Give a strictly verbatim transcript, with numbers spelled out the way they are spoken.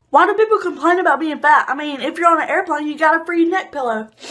Why do people complain about being fat? I mean, if you're on an airplane, you got a free neck pillow.